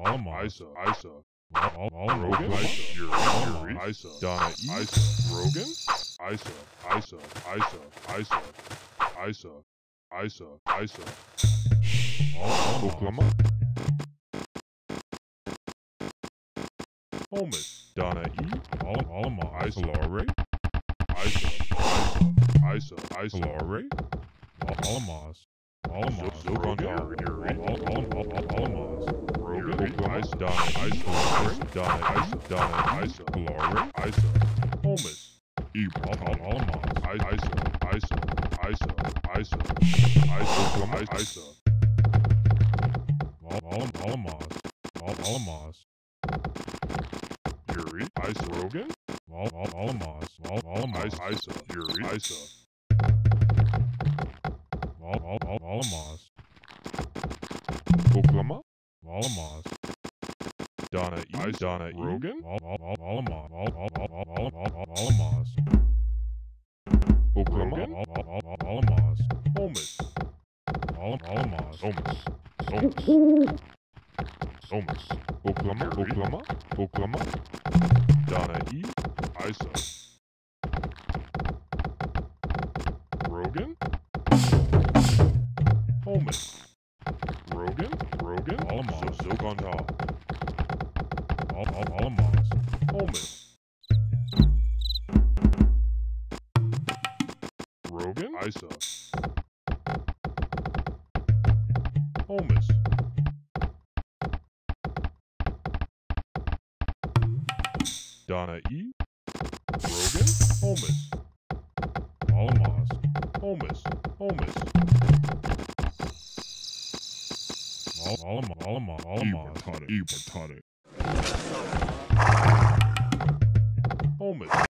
Isa, Rogan, Yuri, Isa, Donna, Isa, Rogan, Isa, Oklahoma, Holmes, Donna E, Isa, Lore, Isa, Lore, Alamos, Zogon, Yuri, Alamos, Rogan, Isa, Donna, Isa, Lore, Isa, Holmes, Alamos, Isa, Alamos, Yuri, Isa, Rogan, Alamos, Isa, Yuri, Isa, Alamos, Oklahoma, Alamos, Donna E, Donna Rogan, Alamos, Oklahoma, Alamos, Holmes, Alamos, Holmes, Oklahoma, Donna E, Isa, Rogan, Holmes, Rogan, Alamos, Zogonda, Alamos, Holmes, Rogan, Isa, Holmes, Donna E, Rogan, Holmes, Alamos, Holmes, Alamos,